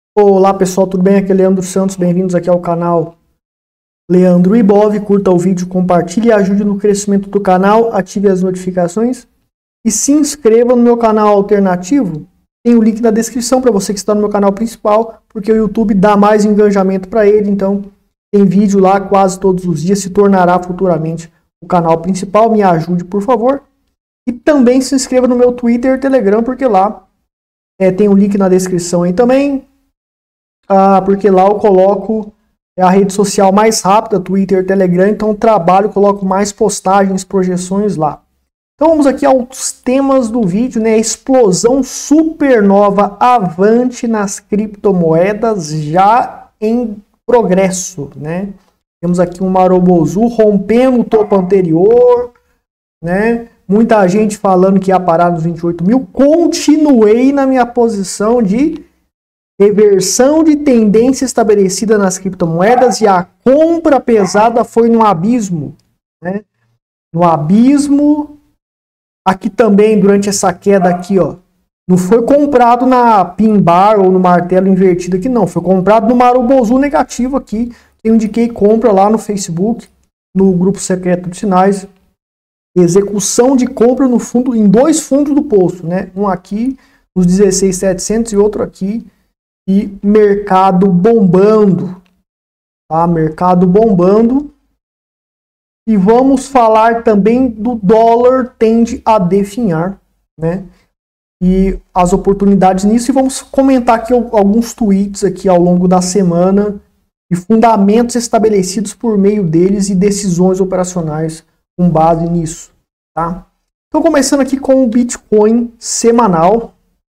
Olá pessoal, tudo bem? Aqui é Leandro Santos, bem-vindos aqui ao canal Leandro Ibov. Curta o vídeo, compartilhe e ajude no crescimento do canal, ative as notificações e se inscreva no meu canal alternativo. Tem o link na descrição para você que está no meu canal principal, porque o YouTube dá mais engajamento para ele, então tem vídeo lá quase todos os dias, se tornará futuramente o canal principal. Me ajude, por favor. E também se inscreva no meu Twitter e Telegram, porque lá tem o link na descrição aí também. Porque lá eu coloco a rede social mais rápida, Twitter, Telegram, então trabalho, coloco mais postagens, projeções lá. Então vamos aqui aos temas do vídeo, né? Explosão supernova avante nas criptomoedas já em progresso, né? Temos aqui um Marobozu rompendo o topo anterior, né? Muita gente falando que ia parar nos 28 mil. Continuei na minha posição de reversão de tendência estabelecida nas criptomoedas e a compra pesada foi no abismo, né? No abismo, aqui também durante essa queda aqui, ó, não foi comprado na pin bar ou no martelo invertido aqui não, foi comprado no Marobozu negativo aqui, que eu indiquei compra lá no Facebook, no grupo secreto de sinais, execução de compra no fundo, em dois fundos do poço, né? Um aqui nos 16.700 e outro aqui. E mercado bombando, tá? Mercado bombando. E vamos falar também do dólar tende a definhar, né? E as oportunidades nisso. E vamos comentar aqui alguns tweets aqui ao longo da semana e fundamentos estabelecidos por meio deles e decisões operacionais com base nisso, tá? Então começando aqui com o Bitcoin semanal.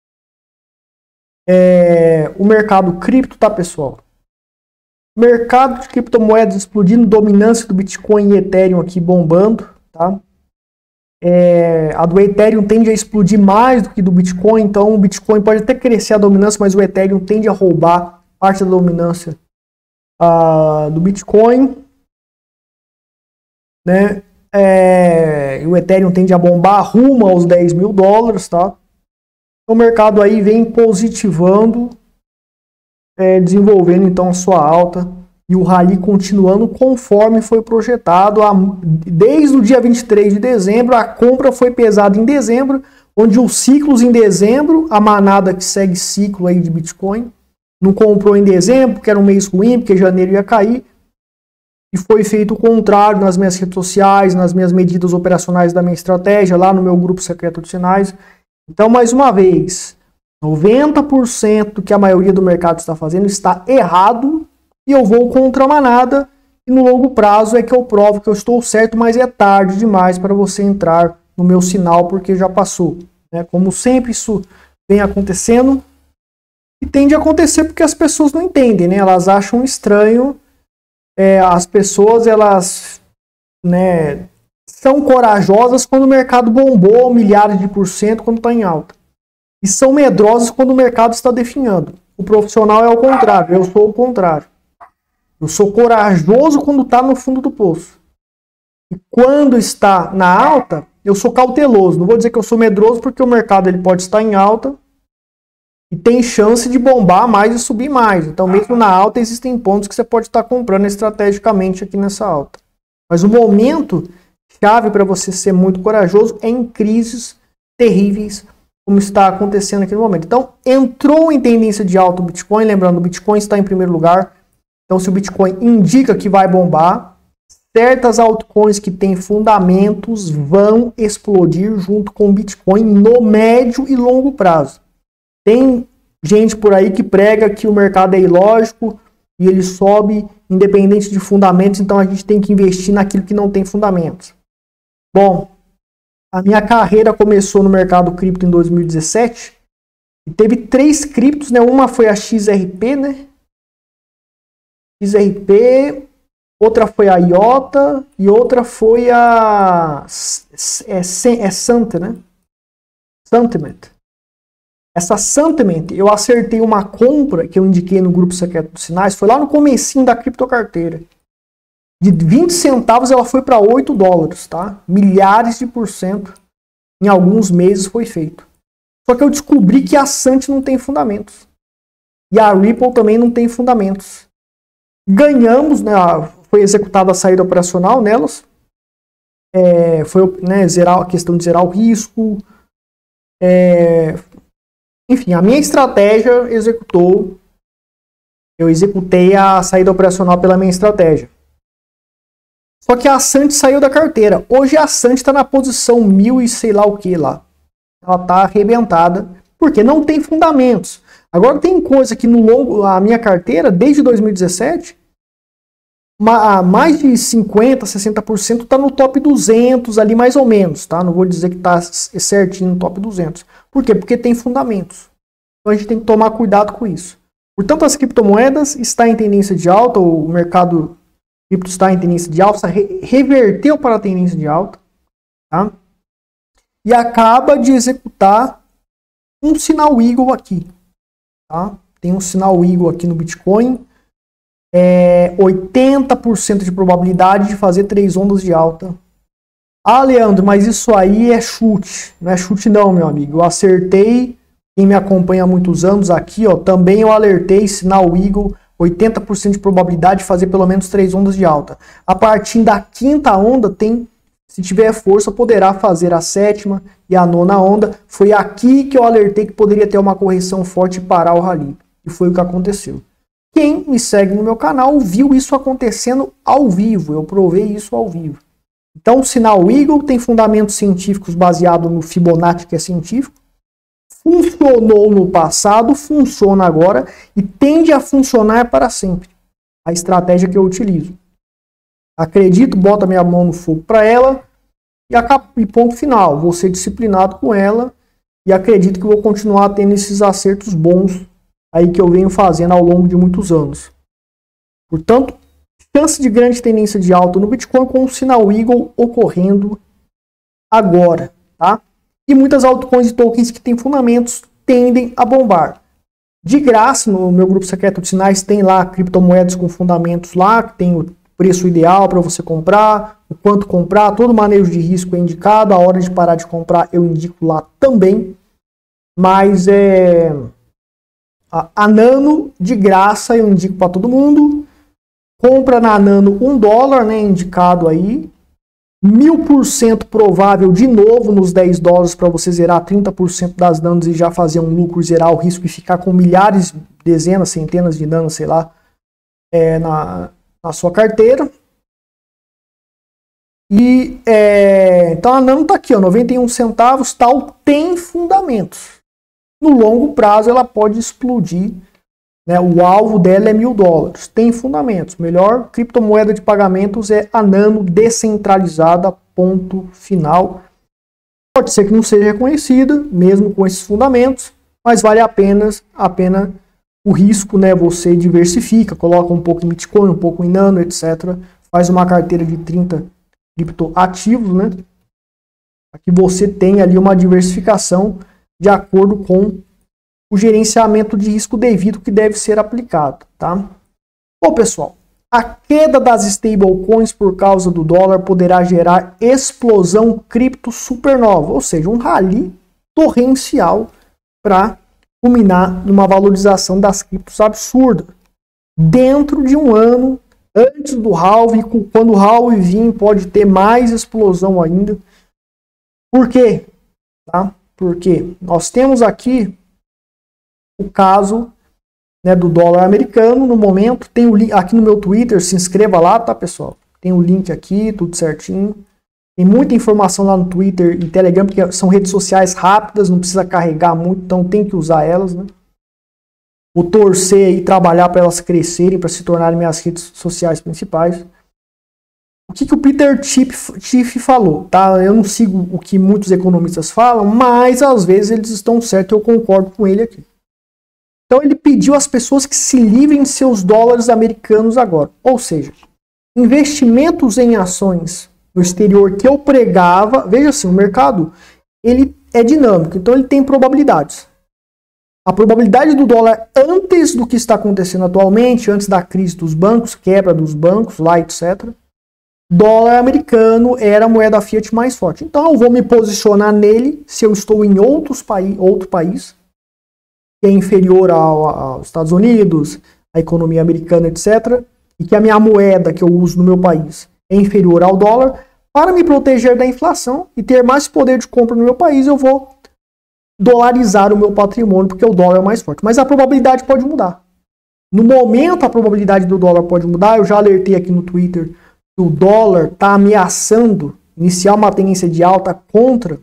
O mercado cripto, tá, pessoal? Mercado de criptomoedas explodindo, dominância do Bitcoin e Ethereum aqui bombando, tá? A do Ethereum tende a explodir mais do que do Bitcoin, então o Bitcoin pode até crescer a dominância, mas o Ethereum tende a roubar parte da dominância do Bitcoin, né? O Ethereum tende a bombar rumo aos 10 mil dólares, tá? O mercado aí vem positivando, desenvolvendo então a sua alta e o rally continuando conforme foi projetado. Desde o dia 23 de dezembro, a compra foi pesada em dezembro, onde os ciclos em dezembro, a manada que segue ciclo aí de Bitcoin, não comprou em dezembro, porque era um mês ruim, porque janeiro ia cair, e foi feito o contrário nas minhas redes sociais, nas minhas medidas operacionais da minha estratégia, lá no meu grupo secreto de sinais. Então, mais uma vez, 90% do que a maioria do mercado está fazendo está errado e eu vou contra a manada e no longo prazo é que eu provo que eu estou certo, mas é tarde demais para você entrar no meu sinal porque já passou, né? Como sempre isso vem acontecendo e tende a acontecer porque as pessoas não entendem, né? Elas acham estranho, as pessoas elas, né, são corajosas quando o mercado bombou milhares de % quando está em alta. E são medrosas quando o mercado está definhando. O profissional é o contrário, eu sou o contrário. Eu sou corajoso quando está no fundo do poço. E quando está na alta, eu sou cauteloso. Não vou dizer que eu sou medroso porque o mercado ele pode estar em alta e tem chance de bombar mais e subir mais. Então mesmo na alta existem pontos que você pode estar comprando estrategicamente aqui nessa alta. Mas o momento chave para você ser muito corajoso é em crises terríveis, como está acontecendo aqui no momento. Então, entrou em tendência de alta o Bitcoin, lembrando, o Bitcoin está em primeiro lugar. Então, se o Bitcoin indica que vai bombar, certas altcoins que têm fundamentos vão explodir junto com o Bitcoin no médio e longo prazo. Tem gente por aí que prega que o mercado é ilógico e ele sobe independente de fundamentos, então a gente tem que investir naquilo que não tem fundamentos. Bom, a minha carreira começou no mercado cripto em 2017 e teve 3 criptos, né? Uma foi a XRP, né? XRP, outra foi a IOTA e outra foi a Santiment, né? Santiment. Essa Santiment, eu acertei uma compra que eu indiquei no grupo secreto dos sinais, foi lá no comecinho da criptocarteira. De 20 centavos ela foi para 8 dólares, tá? Milhares de % em alguns meses foi feito. Só que eu descobri que a Sant não tem fundamentos. E a Ripple também não tem fundamentos. Ganhamos, né, foi executada a saída operacional nelas. Foi, né, zerar, a questão de zerar o risco. Enfim, a minha estratégia executou. Eu executei a saída operacional pela minha estratégia. Só que a Ascent saiu da carteira. Hoje a Ascent está na posição 1000 e sei lá o que lá. Ela está arrebentada, porque não tem fundamentos. Agora tem coisa que no longo, a minha carteira, desde 2017, mais de 50%, 60% está no top 200 ali mais ou menos, tá? Não vou dizer que está certinho no top 200. Por quê? Porque tem fundamentos. Então a gente tem que tomar cuidado com isso. Portanto, as criptomoedas estão em tendência de alta, o mercado cripto está em tendência de alta, reverteu para a tendência de alta, tá? E acaba de executar um sinal Eagle aqui, tá? Tem um sinal Eagle aqui no Bitcoin, 80% de probabilidade de fazer 3 ondas de alta. Ah, Leandro, mas isso aí é chute. Não é chute não, meu amigo. Eu acertei, quem me acompanha há muitos anos aqui, ó, também eu alertei, sinal Eagle, 80% de probabilidade de fazer pelo menos 3 ondas de alta. A partir da quinta onda, se tiver força, poderá fazer a sétima e a nona onda. Foi aqui que eu alertei que poderia ter uma correção forte e parar o rally. E foi o que aconteceu. Quem me segue no meu canal viu isso acontecendo ao vivo. Eu provei isso ao vivo. Então, o sinal Eagle tem fundamentos científicos baseados no Fibonacci, que é científico. Funcionou no passado, funciona agora e tende a funcionar para sempre. A estratégia que eu utilizo. Acredito, boto a minha mão no fogo para ela e ponto final. Vou ser disciplinado com ela e acredito que vou continuar tendo esses acertos bons aí que eu venho fazendo ao longo de muitos anos. Portanto, chance de grande tendência de alta no Bitcoin com o sinal Eagle ocorrendo agora, tá? E muitas altcoins e tokens que têm fundamentos tendem a bombar. De graça, no meu grupo secreto de sinais tem lá criptomoedas com fundamentos lá, que tem o preço ideal para você comprar, o quanto comprar, todo o manejo de risco é indicado, a hora de parar de comprar eu indico lá também. Mas a Nano, de graça, eu indico para todo mundo. Compra na Nano $1, né, indicado aí. 1000% provável de novo nos $10 para você zerar 30% das nanos e já fazer um lucro, zerar o risco e ficar com milhares, dezenas, centenas de nanos, sei lá, na sua carteira. E então a nano está aqui, ó, 91 centavos, tal, tem fundamentos. No longo prazo ela pode explodir, né? O alvo dela é $1000, tem fundamentos. Melhor criptomoeda de pagamentos é a Nano descentralizada, ponto final. Pode ser que não seja reconhecida, mesmo com esses fundamentos, mas vale a pena o risco, né? Você diversifica, coloca um pouco em Bitcoin, um pouco em Nano, etc. Faz uma carteira de 30 criptoativos, né? Para que você tenha ali uma diversificação de acordo com o gerenciamento de risco devido que deve ser aplicado, tá? Bom, pessoal, a queda das stablecoins por causa do dólar poderá gerar explosão cripto supernova, ou seja, um rally torrencial para culminar numa valorização das criptos absurda. Dentro de um ano, antes do halving, quando o halving vir, pode ter mais explosão ainda. Por quê? Tá? Porque nós temos aqui o caso, né, do dólar americano no momento. Tem o link aqui no meu Twitter, se inscreva lá, tá, pessoal? Tem o link aqui, tudo certinho. Tem muita informação lá no Twitter e Telegram, porque são redes sociais rápidas, não precisa carregar muito, então tem que usar elas, né? Vou torcer e trabalhar para elas crescerem, para se tornarem minhas redes sociais principais. O que o Peter Schiff falou, tá? Eu não sigo o que muitos economistas falam, mas às vezes eles estão certos e eu concordo com ele aqui. Então ele pediu às pessoas que se livrem de seus dólares americanos agora. Ou seja, investimentos em ações no exterior que eu pregava, veja assim, o mercado ele é dinâmico, então ele tem probabilidades. A probabilidade do dólar antes do que está acontecendo atualmente, antes da crise dos bancos, quebra dos bancos, lá, etc. Dólar americano era a moeda fiat mais forte. Então eu vou me posicionar nele se eu estou em outro país. que é inferior aos Estados Unidos, a economia americana, etc., e que a minha moeda que eu uso no meu país é inferior ao dólar, para me proteger da inflação e ter mais poder de compra no meu país, eu vou dolarizar o meu patrimônio, porque o dólar é mais forte. Mas a probabilidade pode mudar. No momento, a probabilidade do dólar pode mudar. Eu já alertei aqui no Twitter que o dólar está ameaçando iniciar uma tendência de alta contra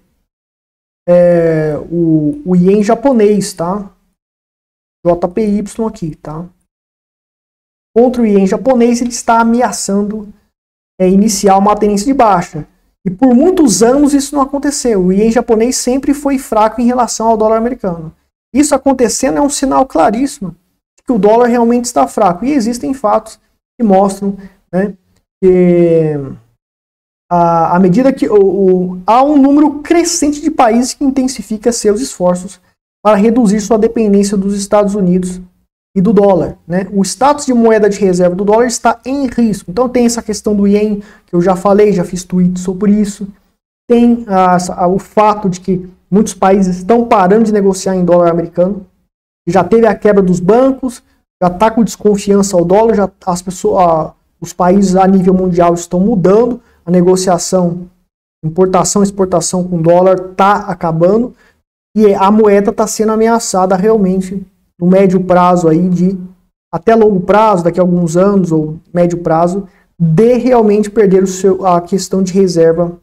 o ien japonês, tá? JPY aqui, tá? Contra o ien japonês, ele está ameaçando iniciar uma tendência de baixa. E por muitos anos isso não aconteceu. O ien japonês sempre foi fraco em relação ao dólar americano. Isso acontecendo é um sinal claríssimo de que o dólar realmente está fraco. E existem fatos que mostram, né, que à medida que há um número crescente de países que intensifica seus esforços para reduzir sua dependência dos Estados Unidos e do dólar, né? O status de moeda de reserva do dólar está em risco. Então tem essa questão do ien, que eu já falei, já fiz tweet sobre isso. Tem o fato de que muitos países estão parando de negociar em dólar americano. Já teve a quebra dos bancos, já está com desconfiança ao dólar, já os países a nível mundial estão mudando, a negociação, importação e exportação com dólar está acabando e a moeda está sendo ameaçada realmente no médio prazo aí até longo prazo, daqui a alguns anos ou médio prazo, de realmente perder a questão de reserva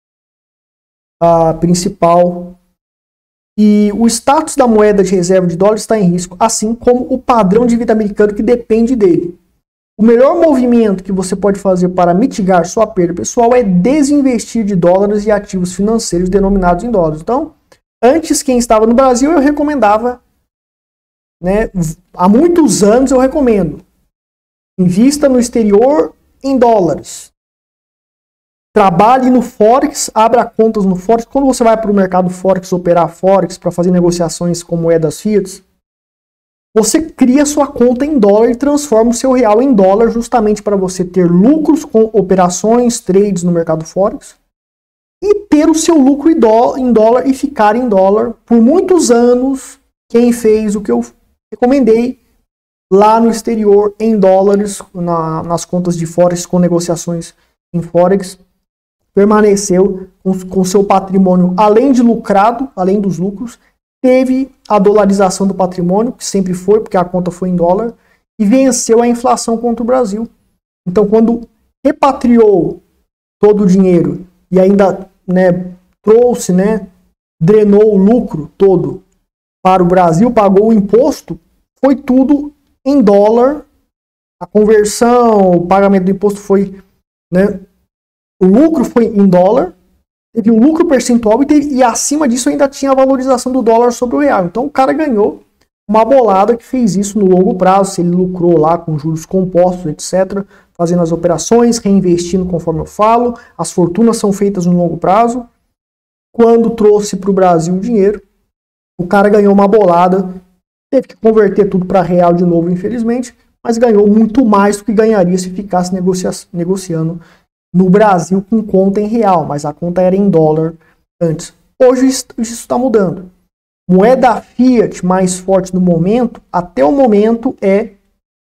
principal. E o status da moeda de reserva de dólar está em risco, assim como o padrão de vida americano que depende dele. O melhor movimento que você pode fazer para mitigar sua perda pessoal é desinvestir de dólares e ativos financeiros denominados em dólares. Então, antes, quem estava no Brasil, eu recomendava, né, há muitos anos eu recomendo, invista no exterior em dólares. Trabalhe no Forex, abra contas no Forex. Quando você vai para o mercado Forex, operar Forex, para fazer negociações com moedas fiat, você cria sua conta em dólar e transforma o seu real em dólar justamente para você ter lucros com operações, trades no mercado Forex e ter o seu lucro em dólar e ficar em dólar por muitos anos. Quem fez o que eu recomendei lá no exterior em dólares, nas contas de Forex com negociações em Forex, permaneceu com seu patrimônio, além de lucrado, além dos lucros, teve a dolarização do patrimônio, que sempre foi, porque a conta foi em dólar, e venceu a inflação contra o Brasil. Então, quando repatriou todo o dinheiro e ainda, né, trouxe, né, drenou o lucro todo para o Brasil, pagou o imposto, foi tudo em dólar, a conversão, o pagamento do imposto foi, né, o lucro foi em dólar, teve um lucro percentual e acima disso ainda tinha a valorização do dólar sobre o real. Então o cara ganhou uma bolada que fez isso no longo prazo, se ele lucrou lá com juros compostos, etc., fazendo as operações, reinvestindo conforme eu falo, as fortunas são feitas no longo prazo. Quando trouxe para o Brasil o dinheiro, o cara ganhou uma bolada, teve que converter tudo para real de novo, infelizmente, mas ganhou muito mais do que ganharia se ficasse negociando no Brasil com conta em real, mas a conta era em dólar antes. Hoje isso está mudando. Moeda fiat mais forte no momento, até o momento, é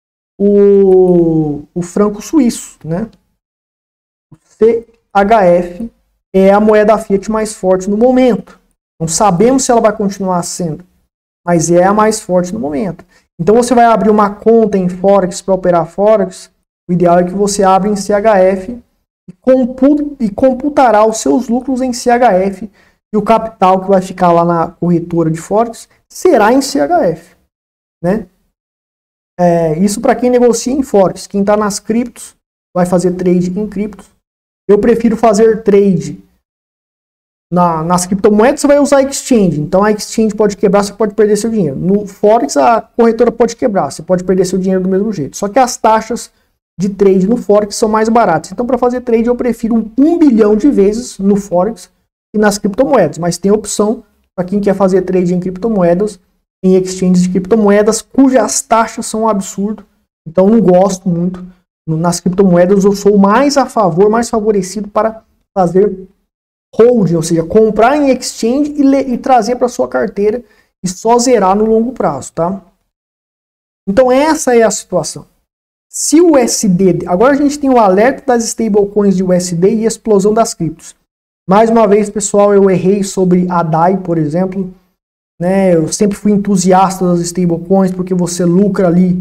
o franco suíço, né? O CHF é a moeda fiat mais forte no momento. Não sabemos se ela vai continuar sendo, mas é a mais forte no momento. Então você vai abrir uma conta em Forex para operar Forex, o ideal é que você abra em CHF e computará os seus lucros em CHF e o capital que vai ficar lá na corretora de Forex será em CHF, né? Isso para quem negocia em Forex. Quem está nas criptos vai fazer trade em criptos. Eu prefiro fazer trade nas criptomoedas. Você vai usar exchange, então a exchange pode quebrar, você pode perder seu dinheiro. No Forex a corretora pode quebrar, você pode perder seu dinheiro do mesmo jeito. Só que as taxas de trade no Forex são mais baratos. Então, para fazer trade, eu prefiro 1 bilhão de vezes no Forex e nas criptomoedas. Mas tem opção para quem quer fazer trade em criptomoedas, em exchanges de criptomoedas, cujas taxas são um absurdo. Então, não gosto muito. Nas criptomoedas, eu sou mais a favor, mais favorecido para fazer holding, ou seja, comprar em exchange e trazer para sua carteira e só zerar no longo prazo, tá? Então essa é a situação. Se o USD, agora a gente tem o alerta das stablecoins de USD e a explosão das criptos. Mais uma vez, pessoal, eu errei sobre a DAI, por exemplo, né? Eu sempre fui entusiasta das stablecoins porque você lucra ali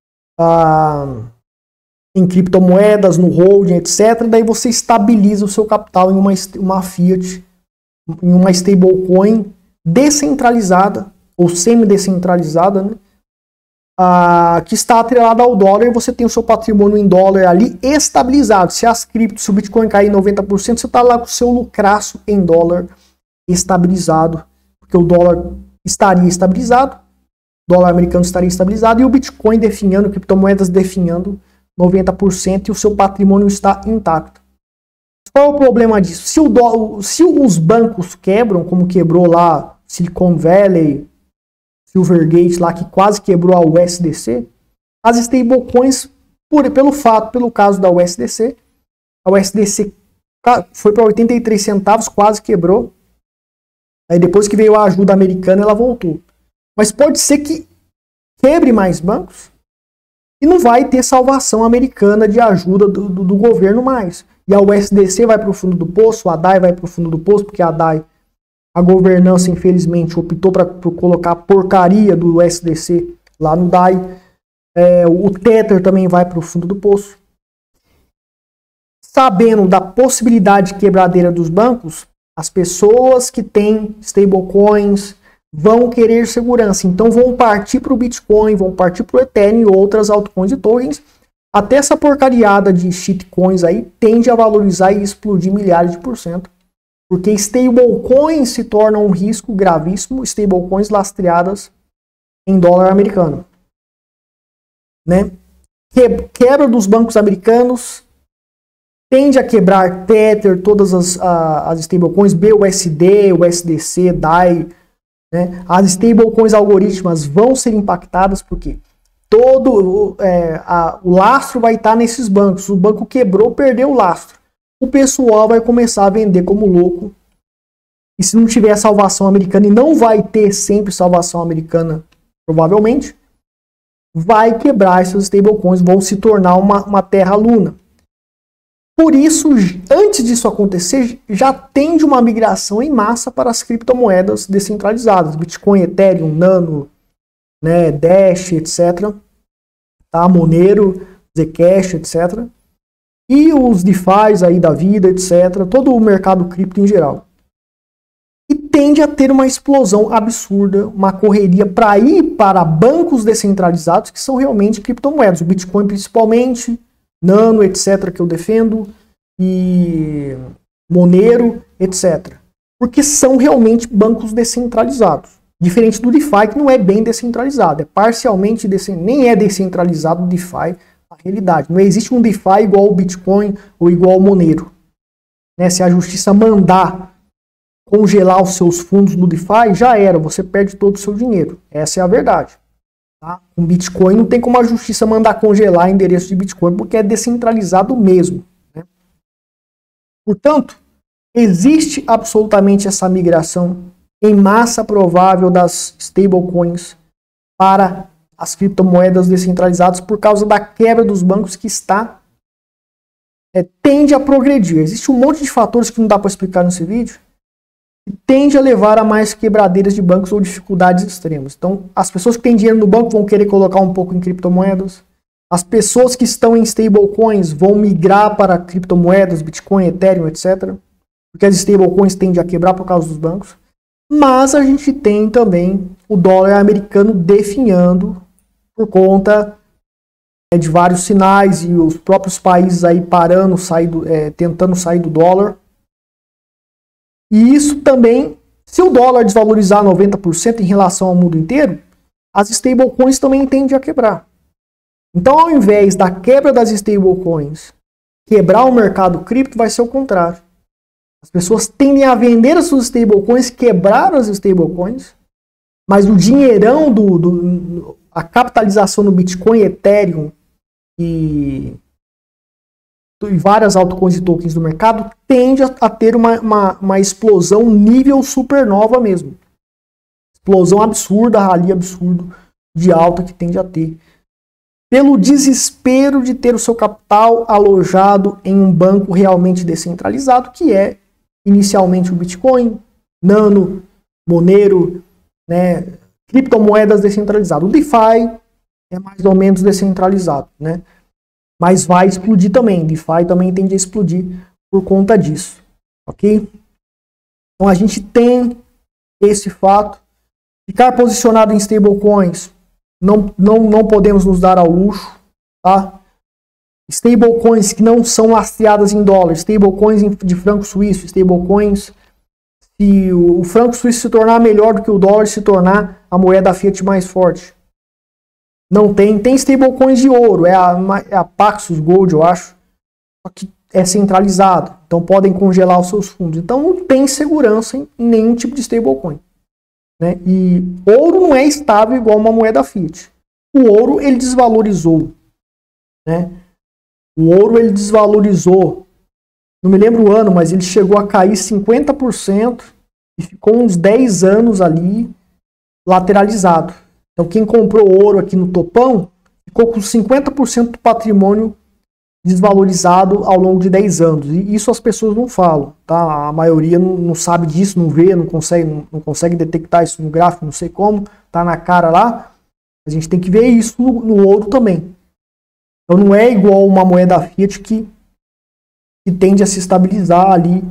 em criptomoedas, no holding, etc. Daí você estabiliza o seu capital em uma fiat, em uma stablecoin descentralizada ou semi-descentralizada, né? Que está atrelada ao dólar e você tem o seu patrimônio em dólar ali estabilizado. Se as criptos, se o Bitcoin cair 90%, você está lá com o seu lucraço em dólar estabilizado, porque o dólar estaria estabilizado, o dólar americano estaria estabilizado e o Bitcoin definhando, criptomoedas definhando 90% e o seu patrimônio está intacto. Qual é o problema disso? Se os bancos quebram, como quebrou lá Silicon Valley, Silvergate lá, que quase quebrou a USDC, as stablecoins, pelo caso da USDC, a USDC foi para 83 centavos, quase quebrou. Aí depois que veio a ajuda americana, ela voltou. Mas pode ser que quebre mais bancos e não vai ter salvação americana de ajuda do governo mais. E a USDC vai para o fundo do poço, a DAI vai para o fundo do poço, porque a DAI, a governança, infelizmente, optou para colocar a porcaria do USDC lá no DAI. O Tether também vai para o fundo do poço. Sabendo da possibilidade de quebradeira dos bancos, as pessoas que têm stablecoins vão querer segurança. Então vão partir para o Bitcoin, vão partir para o Ethereum e outras altcoins e tokens. Até essa porcariada de shitcoins aí tende a valorizar e explodir milhares de %. Porque stablecoins se tornam um risco gravíssimo, stablecoins lastreadas em dólar americano. Né? Quebra dos bancos americanos, tende a quebrar Tether, todas as stablecoins, BUSD, USDC, DAI. Né? As stablecoins algorítmicas vão ser impactadas porque o lastro vai estar nesses bancos. O banco quebrou, perdeu o lastro. O pessoal vai começar a vender como louco. E se não tiver salvação americana, e não vai ter sempre salvação americana, provavelmente, vai quebrar essas stablecoins, vão se tornar uma terra luna. Por isso, antes disso acontecer, já tende uma migração em massa para as criptomoedas descentralizadas. Bitcoin, Ethereum, Nano, né, Dash, etc. Tá? Monero, Zcash, etc. E os DeFis aí da vida, etc. Todo o mercado cripto em geral. E tende a ter uma explosão absurda, uma correria para ir para bancos descentralizados que são realmente criptomoedas. O Bitcoin principalmente, Nano, etc. que eu defendo, e Monero, etc. Porque são realmente bancos descentralizados. Diferente do DeFi, que não é bem descentralizado. É parcialmente nem é descentralizado o DeFi. A realidade. Não existe um DeFi igual ao Bitcoin ou igual ao Monero. Né? Se a justiça mandar congelar os seus fundos no DeFi, já era. Você perde todo o seu dinheiro. Essa é a verdade. Tá? Com Bitcoin não tem como a justiça mandar congelar endereço de Bitcoin porque é descentralizado mesmo. Né? Portanto, existe absolutamente essa migração em massa provável das stablecoins para as criptomoedas descentralizadas por causa da quebra dos bancos que tende a progredir. Existe um monte de fatores que não dá para explicar nesse vídeo e tende a levar a mais quebradeiras de bancos ou dificuldades extremas. Então, as pessoas que têm dinheiro no banco vão querer colocar um pouco em criptomoedas. As pessoas que estão em stablecoins vão migrar para criptomoedas, Bitcoin, Ethereum, etc. Porque as stablecoins tendem a quebrar por causa dos bancos. Mas a gente tem também o dólar americano definhando por conta de vários sinais e os próprios países aí parando, tentando sair do dólar. E isso também, se o dólar desvalorizar 90% em relação ao mundo inteiro, as stablecoins também tendem a quebrar. Então, ao invés da quebra das stablecoins quebrar o mercado cripto, vai ser o contrário. As pessoas tendem a vender as suas stablecoins, quebrar as stablecoins, mas o dinheirão, a capitalização no Bitcoin, Ethereum e várias altcoins e tokens do mercado tende a ter uma explosão nível supernova mesmo. explosão absurda, rally absurdo de alta que tende a ter. Pelo desespero de ter o seu capital alojado em um banco realmente descentralizado, que é inicialmente o Bitcoin, Nano, Monero, né, criptomoedas descentralizadas. O DeFi é mais ou menos descentralizado, né? Mas vai explodir também. DeFi também tende a explodir por conta disso, ok? Então a gente tem esse fato. Ficar posicionado em stablecoins, não podemos nos dar ao luxo, tá? Stablecoins que não são lastreadas em dólar, stablecoins de franco suíço, stablecoins, se o franco suíço se tornar melhor do que o dólar, se tornar a moeda fiat mais forte. Não tem. Tem stablecoins de ouro, é a Paxos Gold, eu acho, só que é centralizado, então podem congelar os seus fundos. Então não tem segurança em nenhum tipo de stablecoin. Né? E ouro não é estável igual uma moeda fiat. O ouro ele desvalorizou, né? O ouro ele desvalorizou, não me lembro o ano, mas ele chegou a cair 50% e ficou uns 10 anos ali lateralizado. Então quem comprou ouro aqui no topão ficou com 50% do patrimônio desvalorizado ao longo de 10 anos. E isso as pessoas não falam, tá? A maioria não sabe disso, não vê, não consegue detectar isso no gráfico, não sei como, tá na cara lá. A gente tem que ver isso no ouro também. Então não é igual uma moeda fiat que tende a se estabilizar ali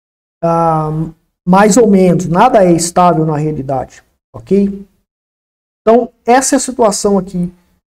mais ou menos. Nada é estável na realidade, ok? Então essa é a situação aqui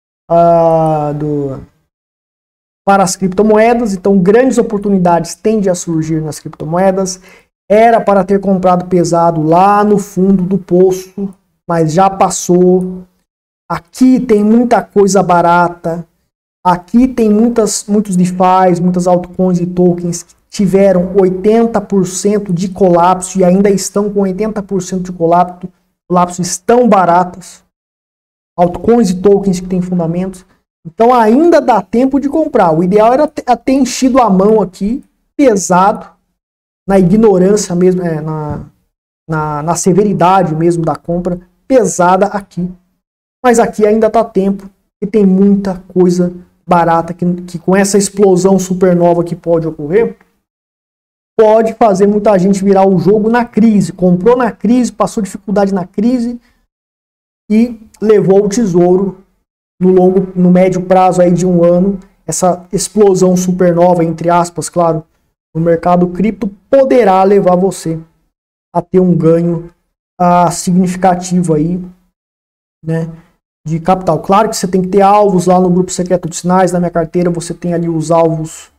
para as criptomoedas. Então grandes oportunidades tendem a surgir nas criptomoedas. Era para ter comprado pesado lá no fundo do poço, mas já passou. Aqui tem muita coisa barata. Aqui tem muitos DeFi, muitas altcoins e tokens que tiveram 80% de colapso e ainda estão com 80% de colapso, estão baratas. Altcoins e tokens que têm fundamentos. Então ainda dá tempo de comprar. O ideal era ter enchido a mão aqui, pesado, na ignorância mesmo, na severidade mesmo da compra, pesada aqui. Mas aqui ainda está tempo e tem muita coisa barata que com essa explosão supernova que pode ocorrer, pode fazer muita gente virar o jogo na crise. Comprou na crise, passou dificuldade na crise e levou o tesouro no médio prazo aí de um ano. Essa explosão supernova, entre aspas, claro, no mercado cripto poderá levar você a ter um ganho significativo aí, né, de capital. Claro que você tem que ter alvos lá no grupo secreto de sinais. Na minha carteira você tem ali os alvos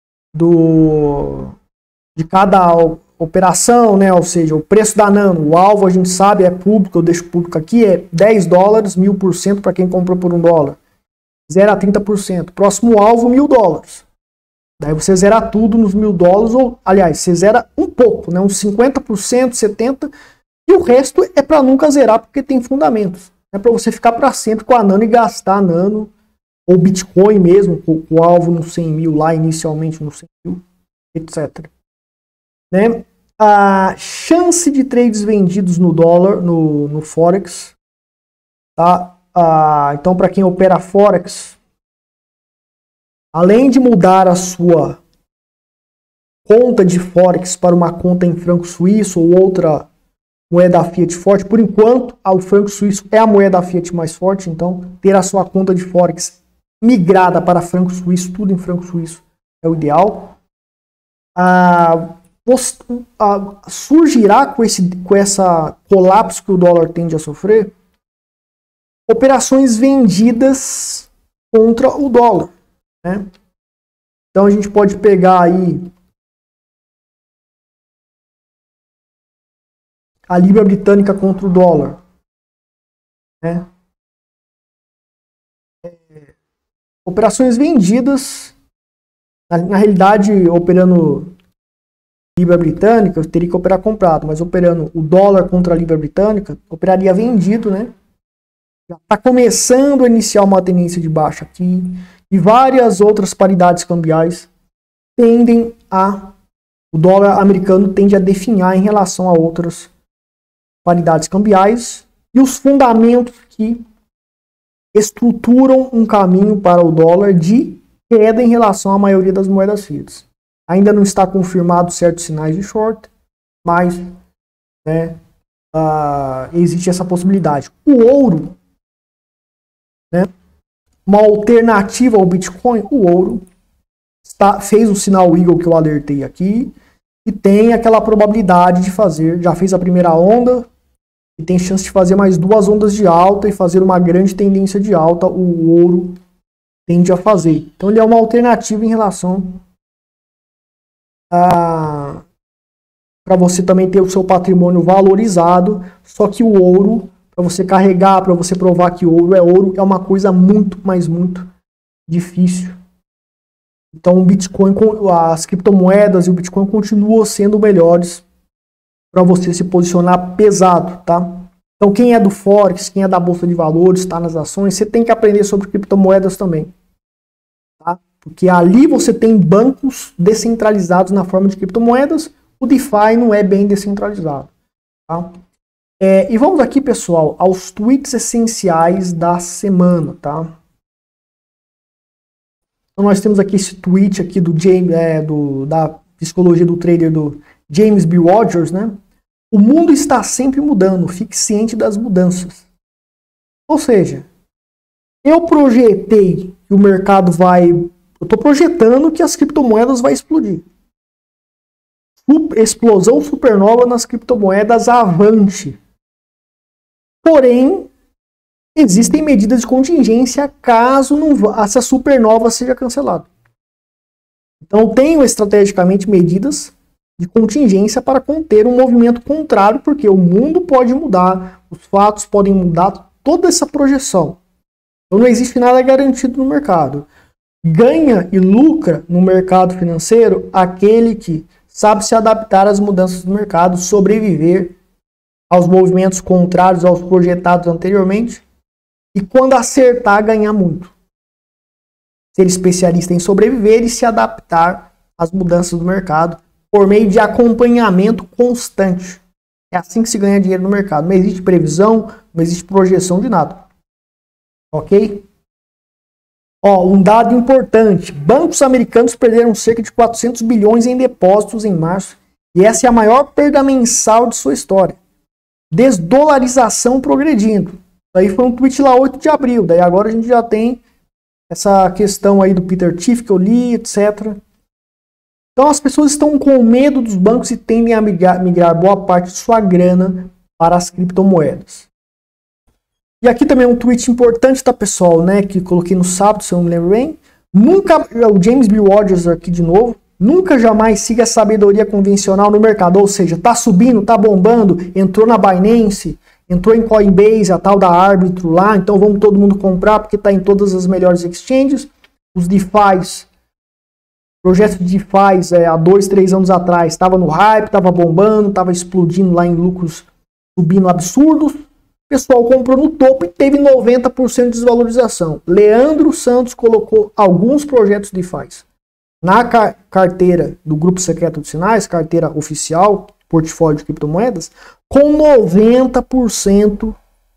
de cada operação, né? Ou seja, o preço da Nano, o alvo a gente sabe, é público, eu deixo público aqui, é $10, 1000% para quem comprou por $1. 0 a 30%. Próximo alvo, $1000. Daí você zera tudo nos $1000, ou aliás, você zera um pouco, né? Uns 50%, 70%, e o resto é para nunca zerar porque tem fundamentos. É para você ficar para sempre com a Nano e gastar a Nano, ou Bitcoin mesmo, com o alvo no 100 mil lá, inicialmente no 100 mil, etc. Né? A chance de trades vendidos no dólar, no Forex, tá? Então, para quem opera Forex, além de mudar a sua conta de Forex para uma conta em franco suíço ou outra moeda fiat forte, por enquanto o franco suíço é a moeda fiat mais forte, então ter a sua conta de Forex migrada para franco suíço, tudo em franco suíço é o ideal. Surgirá com esse colapso que o dólar tende a sofrer, operações vendidas contra o dólar, né? Então a gente pode pegar aí a libra britânica contra o dólar, né? Operações vendidas, na realidade, operando libra britânica, eu teria que operar comprado, mas operando o dólar contra a libra britânica, operaria vendido, né? Já está começando a iniciar uma tendência de baixa aqui, e várias outras paridades cambiais o dólar americano tende a definhar em relação a outras paridades cambiais, e os fundamentos que estruturam um caminho para o dólar de queda em relação à maioria das moedas fiat. Ainda não está confirmado certos sinais de short, mas né, existe essa possibilidade. O ouro, né, uma alternativa ao Bitcoin, o ouro fez o sinal Eagle que eu alertei aqui e tem aquela probabilidade de fazer, já fez a primeira onda e tem chance de fazer mais 2 ondas de alta e fazer uma grande tendência de alta, o ouro tende a fazer. Então ele é uma alternativa em relação a para você também ter o seu patrimônio valorizado, só que o ouro, para você carregar, para você provar que ouro, é uma coisa muito, mas muito difícil. Então o Bitcoin, as criptomoedas e o Bitcoin continuam sendo melhores para você se posicionar pesado, tá? Então quem é do Forex, quem é da Bolsa de Valores, está nas ações, você tem que aprender sobre criptomoedas também, tá? Porque ali você tem bancos descentralizados na forma de criptomoedas. O DeFi não é bem descentralizado. Tá? E vamos aqui, pessoal, aos tweets essenciais da semana. Tá? Então nós temos aqui esse tweet aqui do James, da psicologia do trader do James B. Rogers, né? O mundo está sempre mudando, fique ciente das mudanças. Ou seja, eu projetei que o mercado eu estou projetando que as criptomoedas vão explodir. Explosão supernova nas criptomoedas avante. Porém, existem medidas de contingência caso essa supernova seja cancelada. Então, tenho estrategicamente medidas de contingência para conter um movimento contrário, porque o mundo pode mudar, os fatos podem mudar toda essa projeção. Então, não existe nada garantido no mercado. Ganha e lucra no mercado financeiro aquele que sabe se adaptar às mudanças do mercado, sobreviver aos movimentos contrários aos projetados anteriormente e quando acertar, ganhar muito. Ser especialista em sobreviver e se adaptar às mudanças do mercado por meio de acompanhamento constante. É assim que se ganha dinheiro no mercado. Não existe previsão, não existe projeção de nada. Ok? Um dado importante, bancos americanos perderam cerca de 400 bilhões em depósitos em março, e essa é a maior perda mensal de sua história. Desdolarização progredindo. Daí foi um tweet lá 8 de abril, daí agora a gente já tem essa questão aí do Peter Schiff que eu li, etc. Então as pessoas estão com medo dos bancos e tendem a migrar boa parte de sua grana para as criptomoedas. E aqui também um tweet importante, tá, pessoal, né, que coloquei no sábado, se eu não me lembro bem. O James B. Rogers aqui de novo, nunca jamais siga a sabedoria convencional no mercado, ou seja, tá subindo, tá bombando, entrou na Binance, entrou em Coinbase, a tal da árbitro lá, então vamos todo mundo comprar porque tá em todas as melhores exchanges. Os DeFis, projeto de DeFi há 2, 3 anos atrás, estava no hype, estava bombando, estava explodindo lá em lucros, subindo absurdos. O pessoal comprou no topo e teve 90% de desvalorização. Leandro Santos colocou alguns projetos DeFi na carteira do Grupo Secreto de Sinais, carteira oficial, portfólio de criptomoedas, com 90%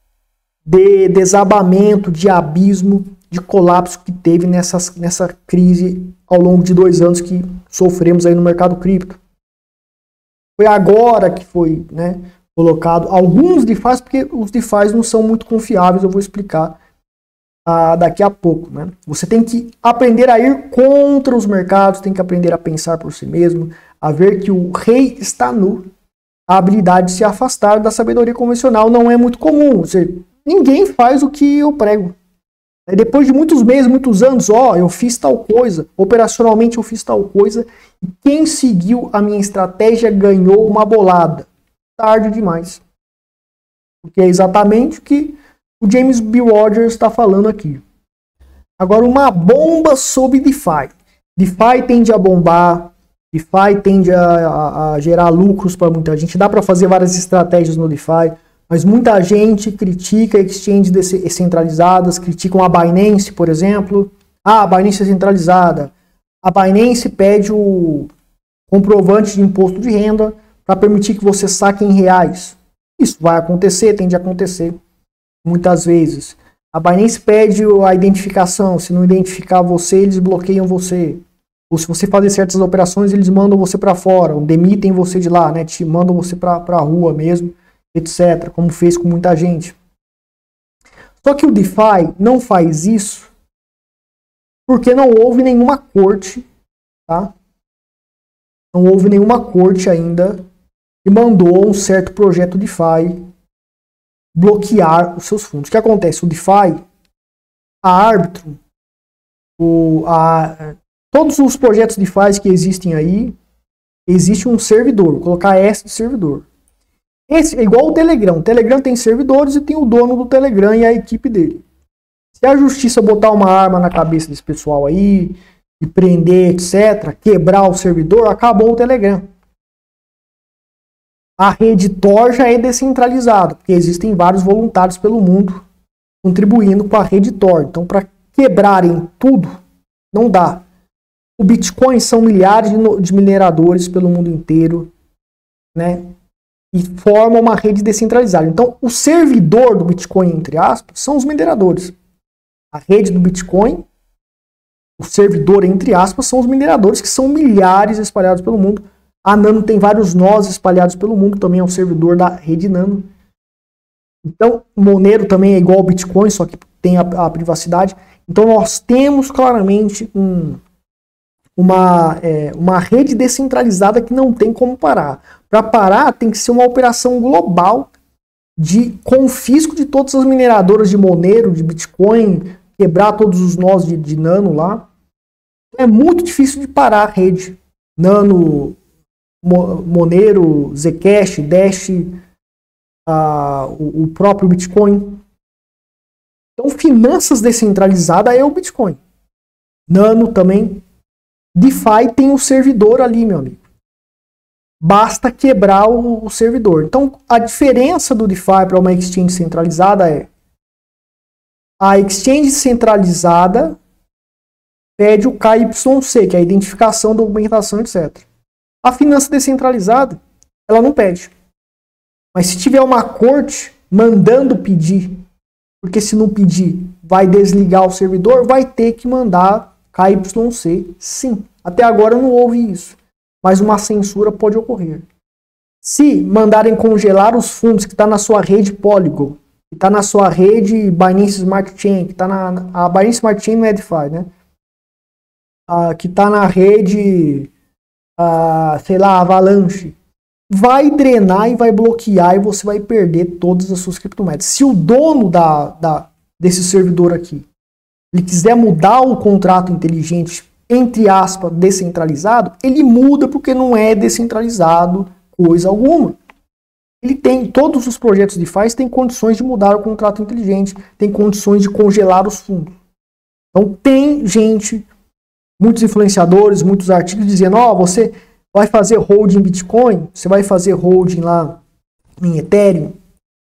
de desabamento, de abismo, de colapso que teve nessa crise ao longo de 2 anos que sofremos aí no mercado cripto. Foi agora que foi, né, colocado alguns DeFi, porque os DeFi não são muito confiáveis, eu vou explicar daqui a pouco, né? Você tem que aprender a ir contra os mercados, tem que aprender a pensar por si mesmo, a ver que o rei está nu. A habilidade de se afastar da sabedoria convencional não é muito comum, ou seja, ninguém faz o que eu prego. Depois de muitos meses, muitos anos, eu fiz tal coisa, operacionalmente eu fiz tal coisa, e quem seguiu a minha estratégia ganhou uma bolada. Tarde demais. Porque é exatamente o que o James B. Rogers está falando aqui. Agora, uma bomba sobre DeFi. DeFi tende a bombar, DeFi tende a gerar lucros para muita gente. Dá para fazer várias estratégias no DeFi, mas muita gente critica exchanges descentralizadas, criticam a Binance, por exemplo. A Binance é centralizada. A Binance pede o comprovante de imposto de renda para permitir que você saque em reais. Isso vai acontecer, tende a acontecer. muitas vezes. A Binance pede a identificação, se não identificar você, eles bloqueiam você. Ou se você fazer certas operações, eles mandam você para fora, ou demitem você de lá, né? Te mandam você para a rua mesmo, etc. Como fez com muita gente. Só que o DeFi não faz isso porque não houve nenhuma corte, tá? Não houve nenhuma corte ainda que mandou um certo projeto DeFi bloquear os seus fundos. O que acontece? O DeFi, a Arbitrum, todos os projetos DeFi que existem aí, existe um servidor, vou colocar S de servidor. Esse é igual o Telegram. O Telegram tem servidores e tem o dono do Telegram e a equipe dele. Se a justiça botar uma arma na cabeça desse pessoal aí, e prender, etc., quebrar o servidor, acabou o Telegram. A rede Tor já é descentralizada, porque existem vários voluntários pelo mundo contribuindo com a rede Tor. Então, para quebrarem tudo, não dá. O Bitcoin são milhares de mineradores pelo mundo inteiro, né? E formam uma rede descentralizada. Então, o servidor do Bitcoin, entre aspas, são os mineradores. A rede do Bitcoin, o servidor, entre aspas, são os mineradores, que são milhares espalhados pelo mundo. A Nano tem vários nós espalhados pelo mundo, também é um servidor da rede Nano. Então, o Monero também é igual ao Bitcoin, só que tem a privacidade. Então, nós temos claramente uma rede descentralizada que não tem como parar. Para parar, tem que ser uma operação global de confisco de todas as mineradoras de Monero, de Bitcoin, quebrar todos os nós de Nano lá. É muito difícil de parar a rede. Nano, Monero, Zcash, Dash, o próprio Bitcoin. Então, finanças descentralizadas é o Bitcoin. Nano também. DeFi tem o servidor ali, meu amigo. Basta quebrar o servidor. Então, a diferença do DeFi para uma exchange centralizada é: a exchange centralizada pede o KYC, que é a identificação, documentação, etc. A finança descentralizada, ela não pede. Mas se tiver uma corte mandando pedir, porque se não pedir, vai desligar o servidor, vai ter que mandar KYC, sim. Até agora não houve isso. Mas uma censura pode ocorrer. Se mandarem congelar os fundos que está na sua rede Polygon, que está na sua rede Binance Smart Chain, que está a Binance Smart Chain não é DeFi, né? Que está na rede, sei lá, Avalanche, vai drenar e vai bloquear e você vai perder todas as suas criptomoedas. Se o dono desse servidor aqui, ele quiser mudar o contrato inteligente, entre aspas, descentralizado, ele muda porque não é descentralizado coisa alguma. Ele tem, todos os projetos DeFi têm condições de mudar o contrato inteligente, tem condições de congelar os fundos. Então tem gente, muitos influenciadores, muitos artigos dizendo, você vai fazer holding em Bitcoin, você vai fazer holding lá em Ethereum,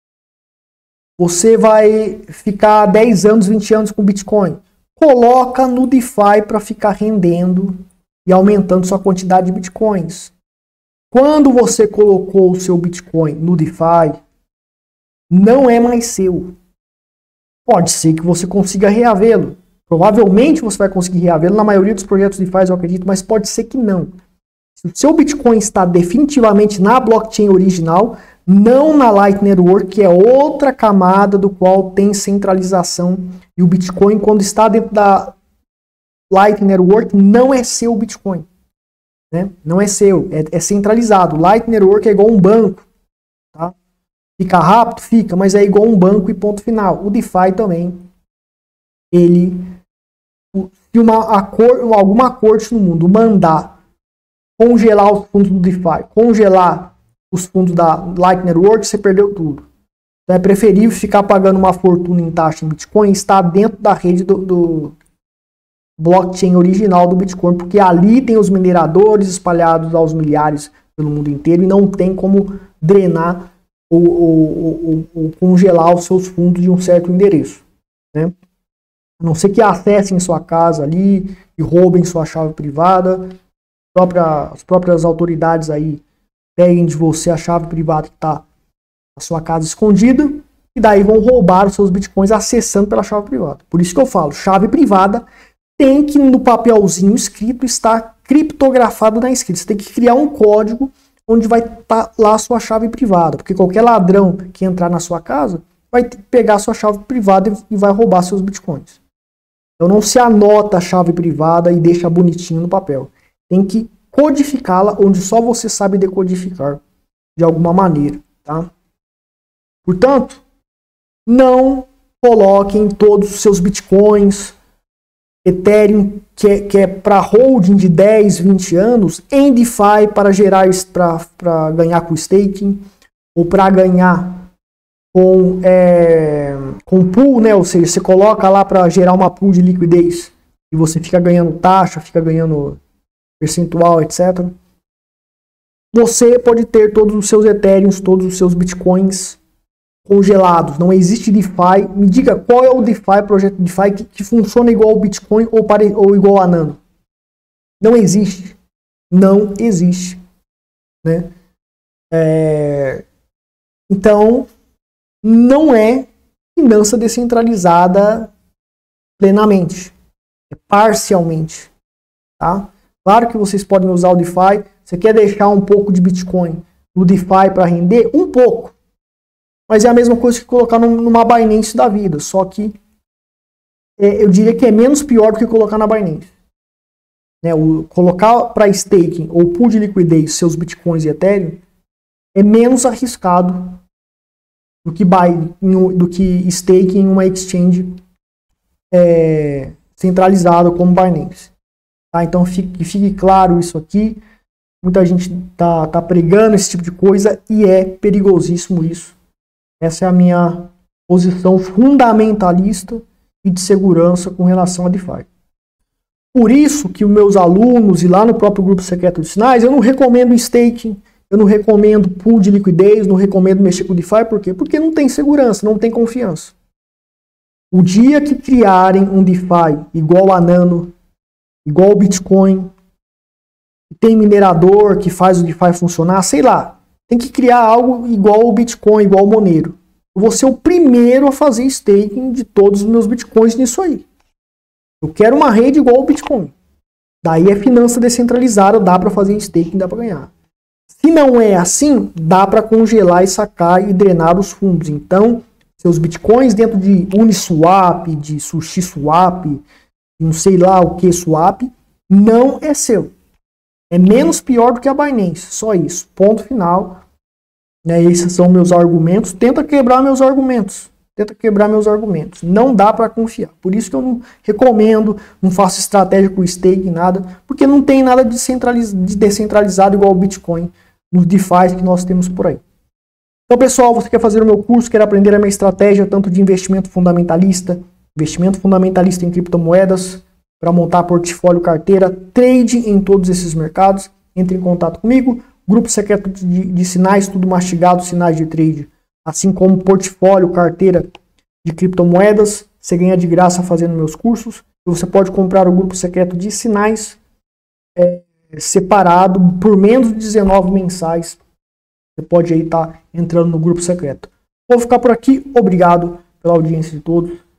você vai ficar 10 anos, 20 anos com Bitcoin. Coloca no DeFi para ficar rendendo e aumentando sua quantidade de Bitcoins. Quando você colocou o seu Bitcoin no DeFi, não é mais seu. Pode ser que você consiga reavê-lo. Provavelmente você vai conseguir reavê-lo na maioria dos projetos DeFi, eu acredito, mas pode ser que não. Se o seu Bitcoin está definitivamente na blockchain original, não na Lightning Network, que é outra camada do qual tem centralização. E o Bitcoin, quando está dentro da Lightning Network, não é seu Bitcoin. Né? Não é seu, é centralizado. Lightning Network é igual um banco. Tá? Fica rápido? Fica, mas é igual um banco e ponto final. O DeFi também. Se alguma corte no mundo mandar congelar os fundos do DeFi, congelar os fundos da Lightning Network, você perdeu tudo. Então é preferível ficar pagando uma fortuna em taxa em Bitcoin e estar dentro da rede do blockchain original do Bitcoin, porque ali tem os mineradores espalhados aos milhares pelo mundo inteiro e não tem como drenar ou congelar os seus fundos de um certo endereço. Né? A não ser que acessem sua casa ali e roubem sua chave privada, as próprias autoridades aí peguem de você a chave privada que está na sua casa escondida, e daí vão roubar os seus bitcoins acessando pela chave privada. Por isso que eu falo, chave privada tem que no papelzinho escrito estar criptografado na escrita. Você tem que criar um código onde vai estar lá a sua chave privada, porque qualquer ladrão que entrar na sua casa vai pegar a sua chave privada e vai roubar seus bitcoins. Então não se anota a chave privada e deixa bonitinho no papel. Tem que codificá-la onde só você sabe decodificar de alguma maneira, tá? Portanto, não coloquem todos os seus bitcoins, Ethereum, que é para holding de 10, 20 anos, em DeFi para gerar, para ganhar com staking, ou para ganhar com pool, né? Ou seja, você coloca lá para gerar uma pool de liquidez e você fica ganhando taxa, fica ganhando percentual, etc. Você pode ter todos os seus Ethereums, todos os seus Bitcoins congelados. Não existe DeFi. Me diga qual é o DeFi, projeto DeFi que funciona igual ao Bitcoin ou igual a Nano. Não existe. Não existe. Né? Então, não é finança descentralizada plenamente. É parcialmente. Tá? Claro que vocês podem usar o DeFi. Você quer deixar um pouco de Bitcoin no DeFi para render? Um pouco. Mas é a mesma coisa que colocar numa Binance da vida. Só que eu diria que é menos pior do que colocar na Binance. Né? Colocar para staking ou pool de liquidez seus Bitcoins e Ethereum é menos arriscado do que staking em uma exchange centralizada como Binance. Tá? Então fique claro isso aqui. Muita gente tá pregando esse tipo de coisa e é perigosíssimo isso. Essa é a minha posição fundamentalista e de segurança com relação a DeFi. Por isso que os meus alunos e lá no próprio grupo secreto de sinais, eu não recomendo staking, eu não recomendo pool de liquidez, não recomendo mexer com DeFi. Por quê? Porque não tem segurança, não tem confiança. O dia que criarem um DeFi igual a Nano, igual ao Bitcoin, tem minerador que faz o DeFi funcionar, sei lá. Tem que criar algo igual ao Bitcoin, igual ao Monero. Eu vou ser o primeiro a fazer staking de todos os meus Bitcoins nisso aí. Eu quero uma rede igual ao Bitcoin. Daí é finança descentralizada, dá para fazer staking, dá para ganhar. Se não é assim, dá para congelar e sacar e drenar os fundos. Então, seus Bitcoins dentro de Uniswap, de SushiSwap, não sei lá o que swap, não é seu. É menos pior do que a Binance, só isso. Ponto final. Esses são meus argumentos. Tenta quebrar meus argumentos. Não dá para confiar. Por isso que eu não recomendo, não faço estratégia com stake, nada. Porque não tem nada de descentralizado igual o Bitcoin nos DeFi que nós temos por aí. Então, pessoal, você quer fazer o meu curso, quer aprender a minha estratégia, tanto de investimento fundamentalista em criptomoedas, para montar portfólio, carteira, trade em todos esses mercados, entre em contato comigo. Grupo secreto de sinais, tudo mastigado, sinais de trade, assim como portfólio, carteira de criptomoedas. Você ganha de graça fazendo meus cursos. E você pode comprar o grupo secreto de sinais separado por menos de 19 mensais. Você pode aí estar entrando no grupo secreto. Vou ficar por aqui. Obrigado pela audiência de todos.